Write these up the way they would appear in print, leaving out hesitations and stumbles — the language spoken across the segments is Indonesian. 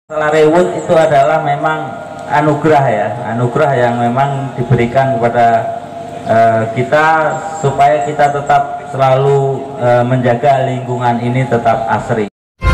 Masalah reward itu adalah memang anugerah ya, anugerah yang memang diberikan kepada kita supaya kita tetap selalu menjaga lingkungan ini tetap asri.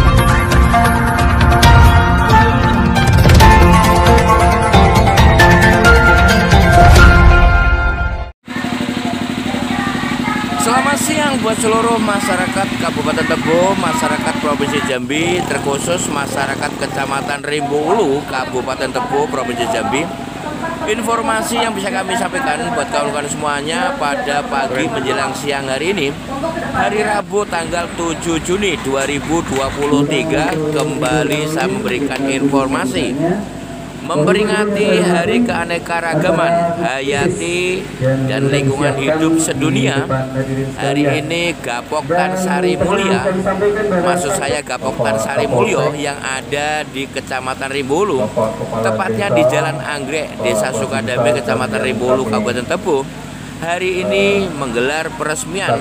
Selamat siang buat seluruh masyarakat Kabupaten Tebo, masyarakat Provinsi Jambi, terkhusus masyarakat Kecamatan Rimbo Ulu, Kabupaten Tebo, Provinsi Jambi. Informasi yang bisa kami sampaikan buat kawan-kawan semuanya pada pagi menjelang siang hari ini, hari Rabu tanggal 7 Juni 2023, kembali saya memberikan informasi memperingati Hari Keanekaragaman Hayati dan Lingkungan Hidup Sedunia. Hari ini Gapoktan Sari Mulya, maksud saya Gapoktan Sari Mulyo yang ada di Kecamatan Rimbo Ulu, tepatnya di Jalan Anggrek, Desa Sukadame, Kecamatan Rimbo Ulu, Kabupaten Tebo, hari ini menggelar peresmian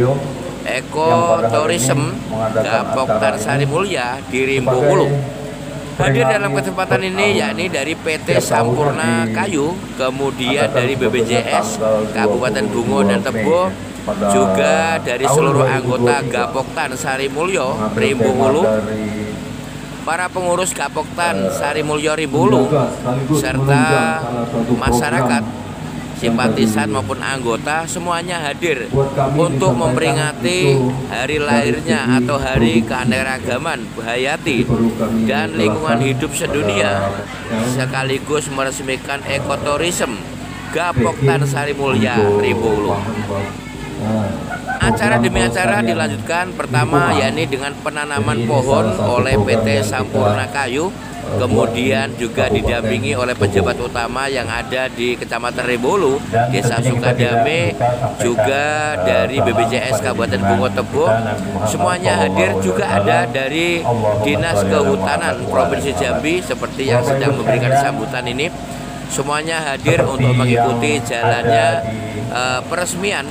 ekoturism Gapoktan Sari Mulya di Rimbo Ulu. Hadir dalam kesempatan ini yakni dari PT Sampurna Kayu, kemudian dari BPJS Kabupaten Bungo dan Tebo, juga dari seluruh anggota Gapoktan Sari Mulyo Rimbo Ulu, para pengurus Gapoktan Sari Mulyo Rimbo Ulu, serta masyarakat simpatisan maupun anggota semuanya hadir untuk memperingati hari lahirnya atau Hari Keanekaragaman Hayati dan Lingkungan Hidup Sedunia, sekaligus meresmikan ekoturism Gapoktan Sari Mulya Rimbo Ulu. Acara demi acara dilanjutkan, pertama yakni dengan penanaman pohon oleh PT Sampurna Kayu, kemudian juga didampingi oleh pejabat utama yang ada di Kecamatan Rimbo Ulu, Desa Sukadame, juga dari BPJS Kabupaten Bungo Tebo. Semuanya hadir, juga ada dari Dinas Kehutanan Provinsi Jambi seperti yang sedang memberikan sambutan ini. Semuanya hadir untuk mengikuti jalannya peresmian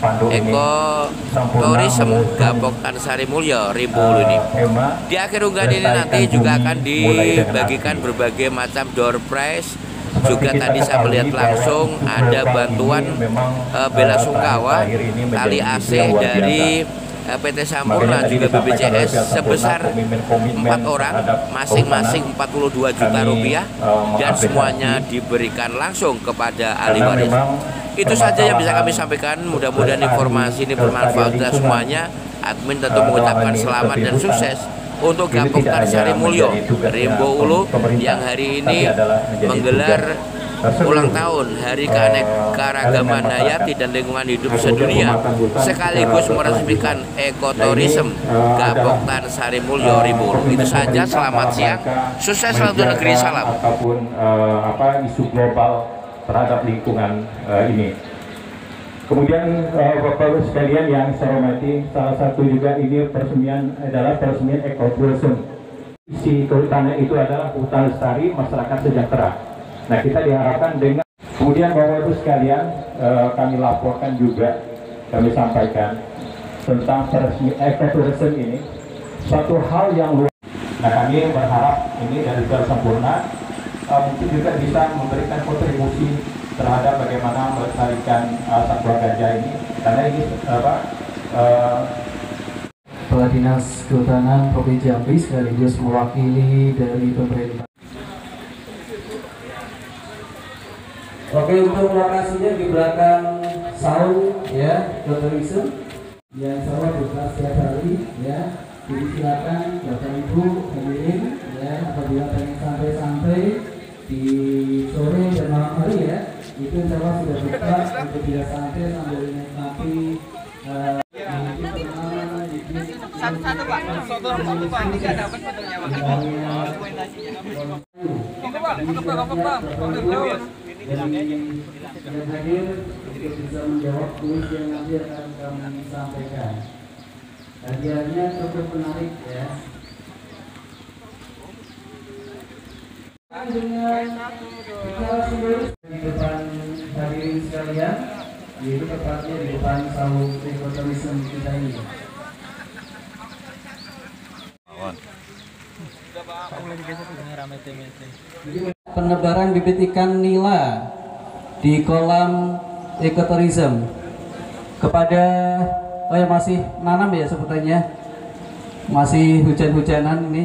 ekoturism Gapoktan Sari Mulya Rimbo Ulu ini. Di akhir unggahan ini nanti juga akan dibagikan berbagai macam door prize. Juga tadi saya melihat langsung ada bantuan bela sungkawa tali AC dari PT Sampurna juga BPJS sebesar 4 orang, masing-masing 42 juta rupiah, dan semuanya diberikan langsung kepada ahli waris. Itu saja yang bisa kami sampaikan. Mudah-mudahan informasi ini bermanfaat untuk semuanya. Admin tentu mengucapkan selamat dan sukses untuk Gapoktan Sari Mulya Rimbo Ulu yang hari ini menggelar ulang tahun Hari Keanekaragaman Hayati dan Lingkungan Hidup Sedunia, sekaligus meresmikan ekoturism Gapoktan Sari Mulya Rimbo Ulu. Itu saja, selamat siang, sukses selalu negeri, salam. Apapun isu global terhadap lingkungan ini. Kemudian Bapak-Ibu sekalian yang saya hormati, salah satu juga ini peresmian adalah peresmian ekoturism. Isi kehutanan itu adalah hutan lestari, masyarakat sejahtera. Nah, kita diharapkan dengan kemudian Bapak-Ibu sekalian, kami laporkan juga, kami sampaikan tentang peresmian ekoturism ini, satu hal yang luar. Nah, kami berharap ini dari Sampurna mungkin juga bisa memberikan kontribusi terhadap bagaimana melestarikan satwa gajah ini, karena ini Kepala Dinas Kehutanan Provinsi Jambi sekaligus mewakili dari pemerintah. Oke, untuk lokasinya di belakang saung ya, ekoturism yang sama buka setiap hari ya. Jadi silakan Bapak Ibu hadirin ya, apabila pengen santai-santai di sore dan malam hari ya, itu insya Allah sudah buka untuk bisa santai sambil menikmati satu Pak, satu Pak, tidak dapat fotonya Pak. yang hadir untuk bisa menjawab kuis yang nanti akan kami sampaikan. Hadiahnya cukup menarik ya. Dengan secara simbolis di depan hadirin sekalian, yaitu tepatnya di depan saung ekoturism kita ini. Sudah Pak, mulai digeser. Penebaran bibit ikan nila di kolam ekoturism kepada yang masih nanam ya sebutannya, masih hujan-hujanan ini.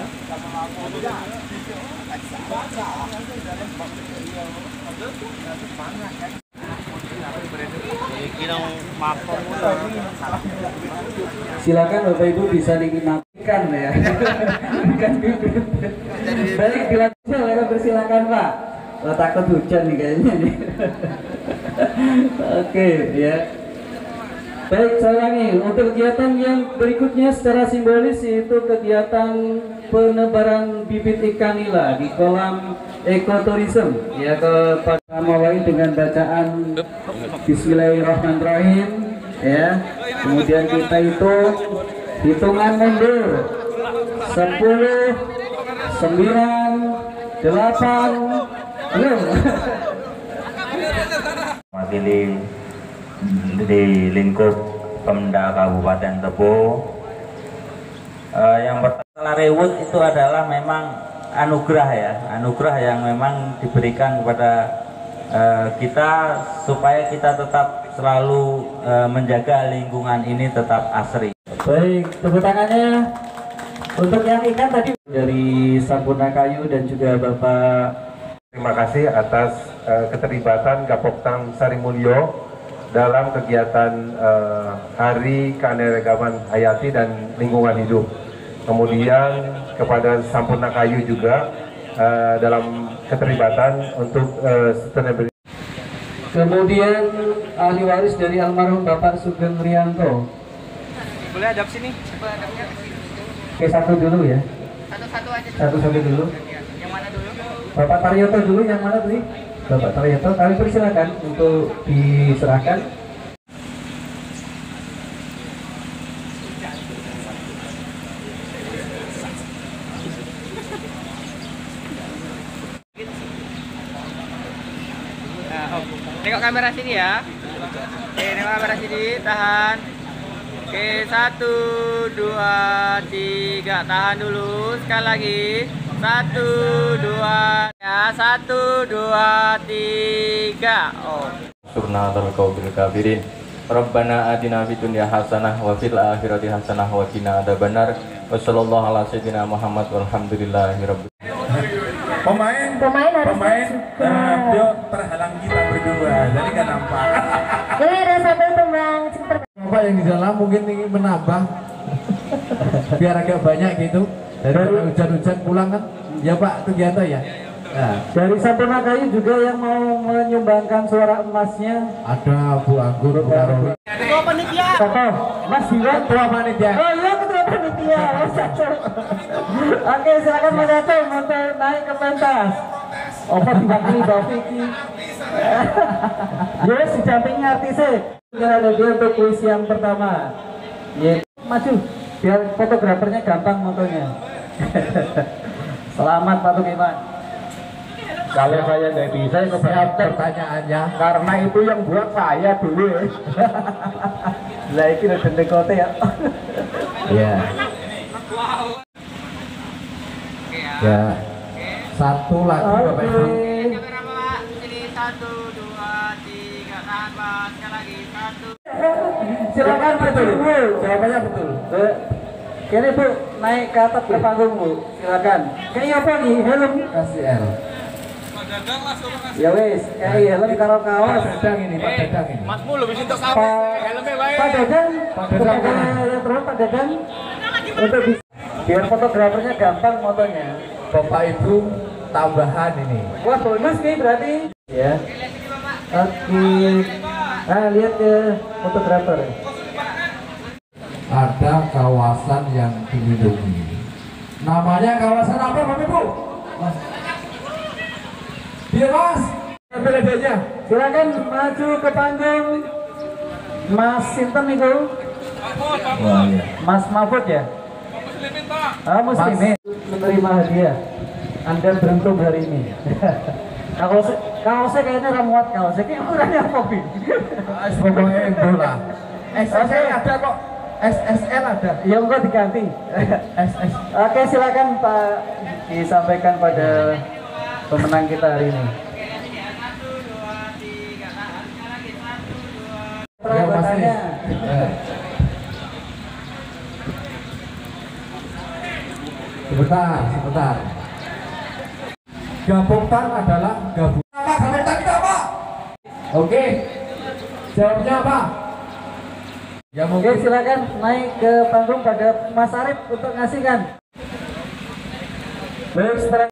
Silakan Bapak Ibu bisa dinikmatikan ya. Baik, silakan bersilakan Pak. Takut hujan nih kayaknya nih. Oke ya. Baik, saya ulangi untuk kegiatan yang berikutnya secara simbolis yaitu kegiatan penebaran bibit ikan nila di kolam ekoturism ya, kepada mulai dengan bacaan Bismillahirrahmanirrahim ya. Kemudian kita hitungan mundur 10, 9, 8, Mewakili di lingkup Pemda Kabupaten Tebo, yang pertama rewut itu adalah memang anugerah ya, anugerah yang memang diberikan kepada kita supaya kita tetap selalu menjaga lingkungan ini tetap asri. Baik, tepuk tangannya untuk yang ikan tadi dari Sampurna Kayu dan juga Bapak. Terima kasih atas keterlibatan Gapoktan Sarimulyo dalam kegiatan Hari Keanekaragaman Hayati dan Lingkungan Hidup. Kemudian kepada Sampurna Kayu juga dalam keterlibatan untuk sustainability. Kemudian ahli waris dari almarhum Bapak Sugeng Rianto. Boleh adap sini? Oke, satu dulu ya. Satu-satu aja. Satu-satu dulu. Yang mana dulu? Bapak Taryoto dulu, yang mana tadi? Bapak Taryoto, kami persilakan untuk diserahkan. Tengok kamera sini ya. Oke, tengok kamera sini, tahan. Oke, 1, 2, 3, tahan dulu. Sekali lagi. 1, 2, ya 1, 2, 3. Oh. Surnatul qaubil kafirin. Rabbana atina fid dunya hasanah wa fil akhirati hasanah wa qina adzabannar. Wassallallahu ala sayyidina Muhammad walhamdulillahirabbil Pemain dia terhalang kita berdua, jadi nggak nampak. Ini ada satu tembang Bapak yang di dalam mungkin ingin menambah biar agak banyak gitu. Dari hujan-hujan pulang kan, ya Pak kegiatan ya. Nah, dari Sampurna Kayu juga yang mau menyumbangkan suara emasnya. Ada Bu Anggur, Bu Karowi. Ketua panitia. Mas Diwan, Ketua panitia. Oh iya, ketua panitia. Oke, silakan Mas Aceh untuk naik ke pentas. Obat diwakili Mbak Vicky. Yes, didampingi artisnya. Ada dia untuk kuis yang pertama. Yes. Maju, biar fotografernya gampang motonya. Selamat Pak Tukiman. Kalau saya nggak bisa, Siap pertanyaannya. karena itu yang buat saya dulu. Lah iki lho dendeng kote ya. Iya. Ya. Satu lagi Bapak Ibu. Kamera Pak, sini 1, 2, 3, tahan Pak. Sekali lagi 1. Silakan betul Bu. Jawabannya betul. Kini Bu naik ke atas ke panggung Bu. Silakan. Kayak apa nih? Helm. KCL. Ya wes, kayak helm karo kaos. Pak Dadang ini, Pak Dadang ini. Mas Mulu bisa untuk Pak Dadang, terus Pak Dadang untuk bisa biar fotografernya gampang motonya. Bapak Ibu tambahan ini. Wah bonus nih berarti. Ya. Oke. Nah lihat ke fotografer. Ada kawasan yang dilindungi. Namanya kawasan apa Bapak Ibu? Mas. Dia Mas. Ambil aja. Silakan maju ke panggung. Mas Sinten itu. Wah, iya. Mas Mahfud ya? Muslimin menerima hadiah. Anda beruntung hari ini. Kaosnya kayaknya ramuat kaosnya. Kayaknya ukurannya apa Bi? Pokoknya itu lah. SSL ada kok. SSL ada. Ya enggak diganti. SS. Oke silakan Pak disampaikan pada pemenang kita hari ini. Perawatannya. Sebentar. Gabungkan adalah gabungan. Gabungkan kita apa? Oke. Jawabnya apa? Ya mungkin silakan naik ke panggung pada Mas Arif untuk ngasihkan.